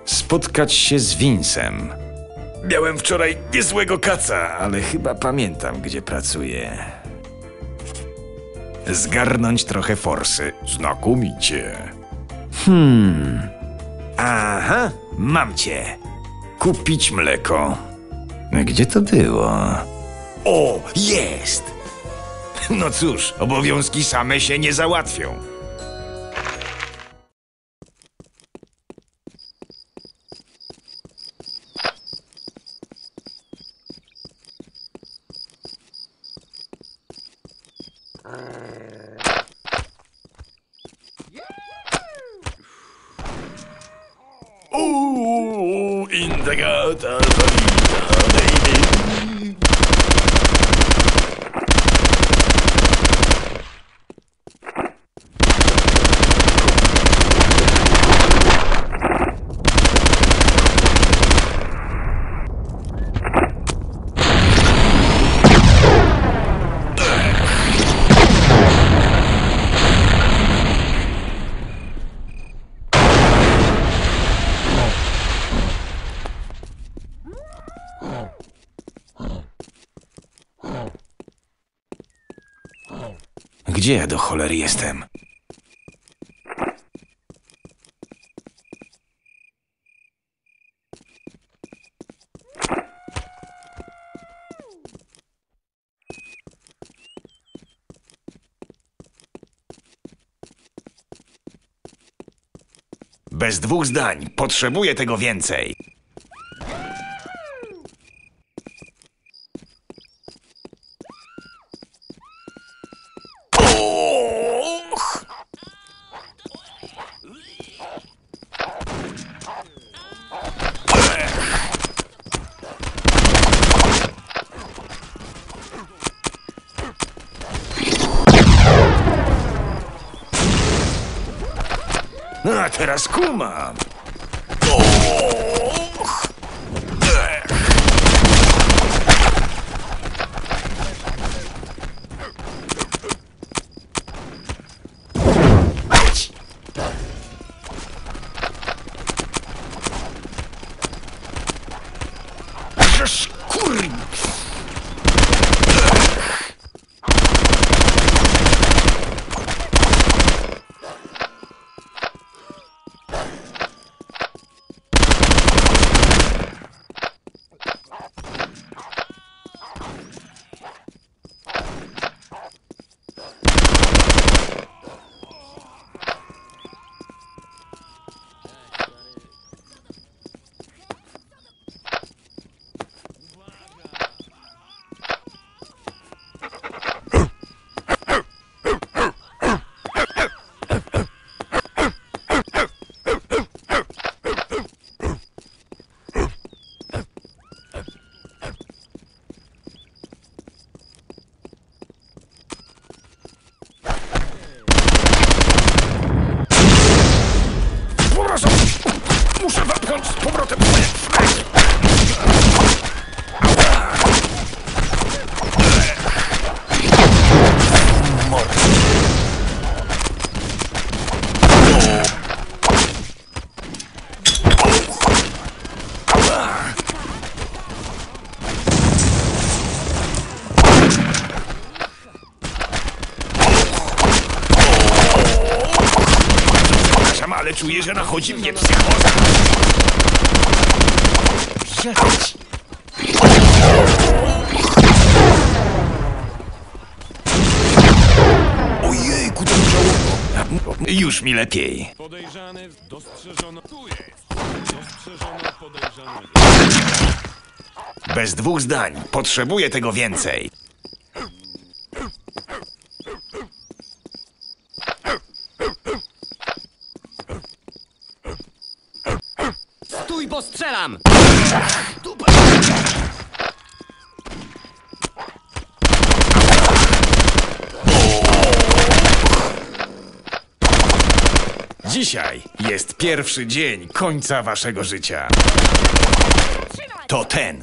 Spotkać się z Vincem. Miałem wczoraj niezłego kaca, ale chyba pamiętam, gdzie pracuję. Zgarnąć trochę forsy. Znakomicie. Aha, mam cię. Kupić mleko. Gdzie to było? O, jest! No cóż, obowiązki same się nie załatwią. Indagata, baby. Gdzie ja do cholery jestem? Bez dwóch zdań. Potrzebuję tego więcej. A teraz kumam. Muszę wepchnąć z powrotem swoje flagi. Ale czuję, że nachodzi mnie psychoza. Jechać. Ojejku, to musiało... Już mi lepiej. Podejrzany dostrzeżono. Tu jest. Dostrzeżono podejrzany. Bez dwóch zdań. Potrzebuję tego więcej. Stój, bo strzelam! Dzisiaj jest pierwszy dzień końca waszego życia. To ten.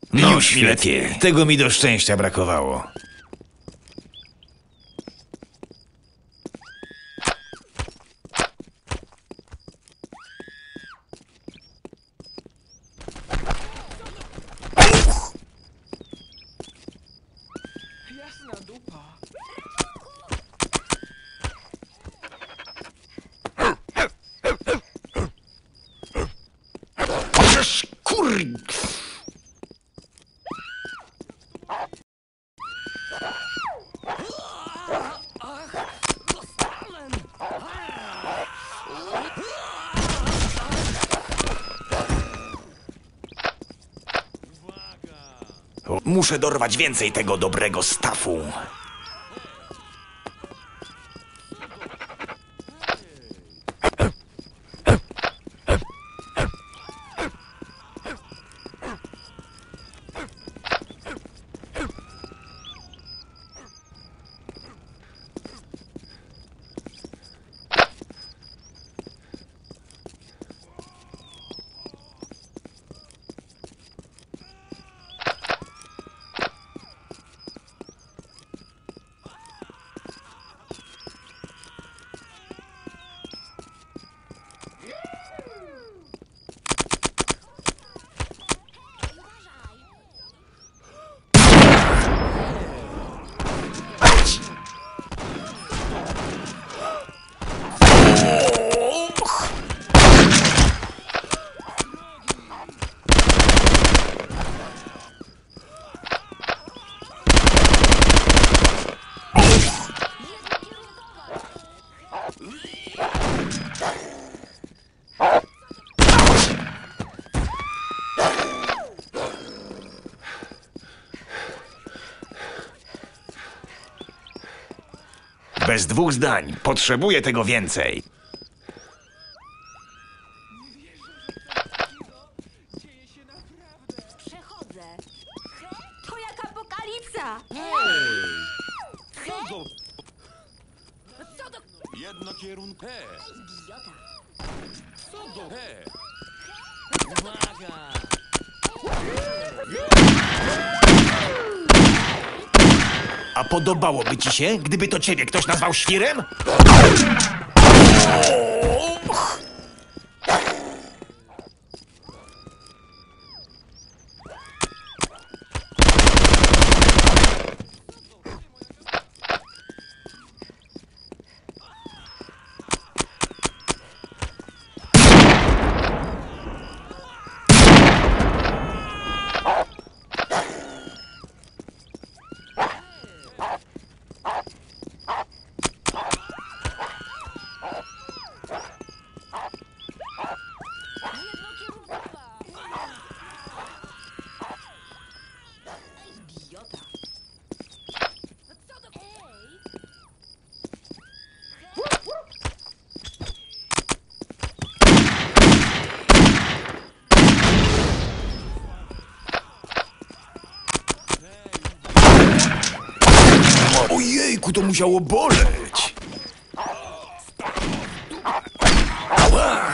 No już mi lepiej. Tego mi do szczęścia brakowało. Kur... Muszę dorwać więcej tego dobrego stafu. Bez dwóch zdań. Potrzebuję tego więcej. Przechodzę. To jak apokalipsa! Co do... Co do... Jednokierunkowe. Idiota! Co do... Uwaga! A podobałoby ci się, gdyby to ciebie ktoś nazwał świrem? Idiota! Co do... Ej! Ojejku, to musiało boleć. Ała!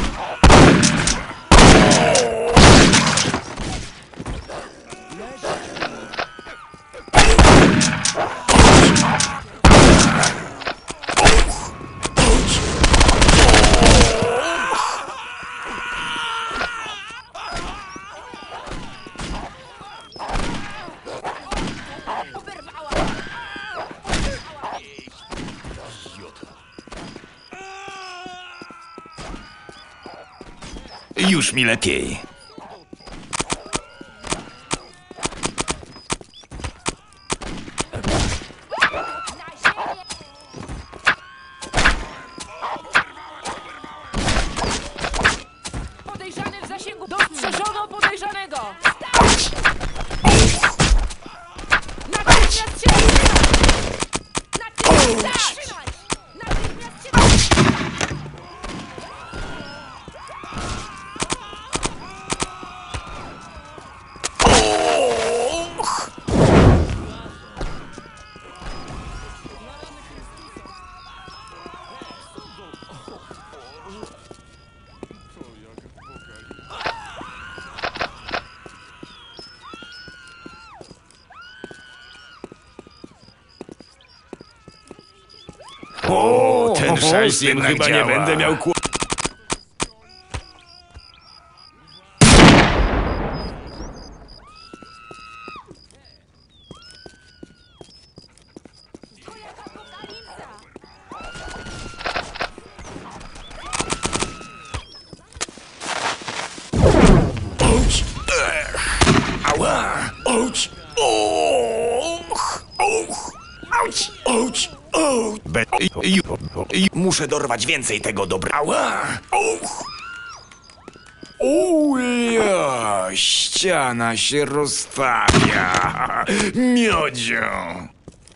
Oberwała! Już mi lepiej. Podejrzany w zasięgu. Dostrzeżono podejrzanego. Natychmiast się Natychmiast trzymać! Natychmiast trzymać! szajs jednak chyba działa. nie będę miał To jak apokalipsa. Ouch! Ała! Ouch! Och! Och! Ouch! Ouch! Ouch! Muszę dorwać więcej tego dobra. Ała! Och! Uja! Ściana się rozstawia! Miodzio!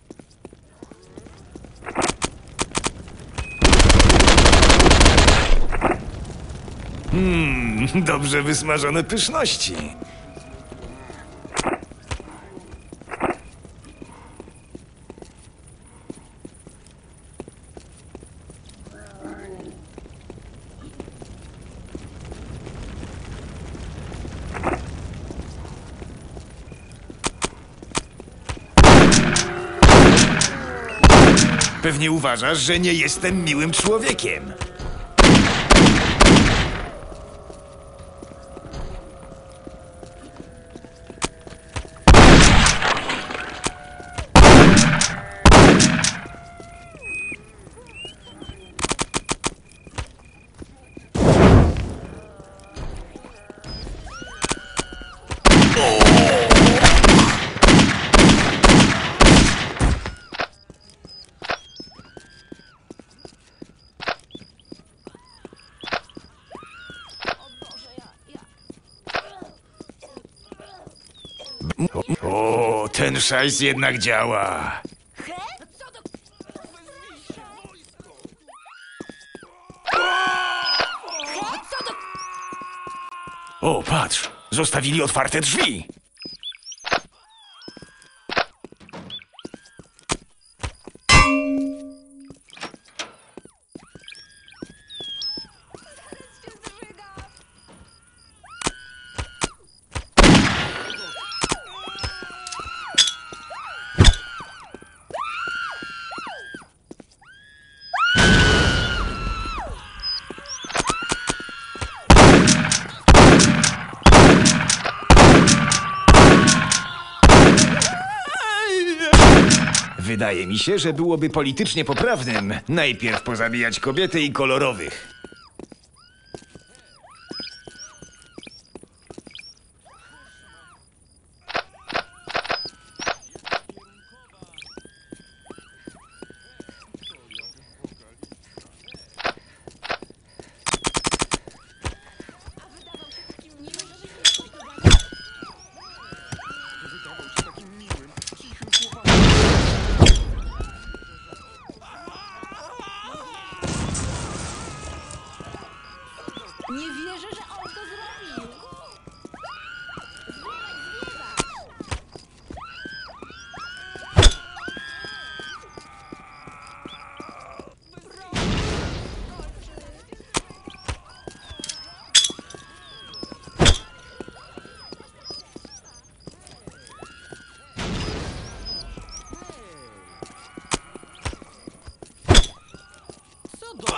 Dobrze wysmażone pyszności. Pewnie uważasz, że nie jestem miłym człowiekiem. O, ten szajs jednak działa. He? No co do... He? Co do... O, patrz, zostawili otwarte drzwi. się zżyga? Wydaje mi się, że byłoby politycznie poprawnym najpierw pozabijać kobiety i kolorowych. Nie wierzę, że on to zrobił. Co do...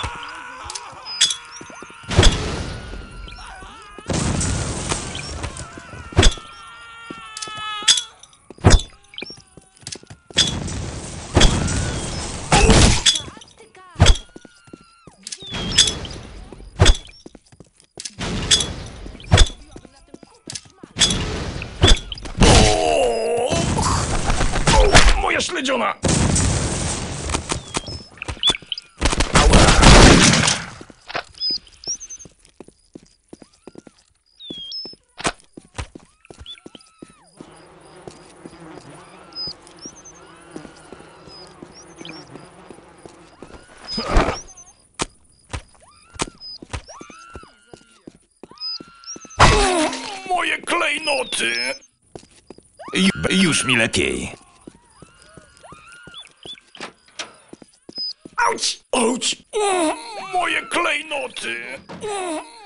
Moja śledziona! Moje klejnoty! Już mi lepiej. Auć! Auć! Moje klejnoty!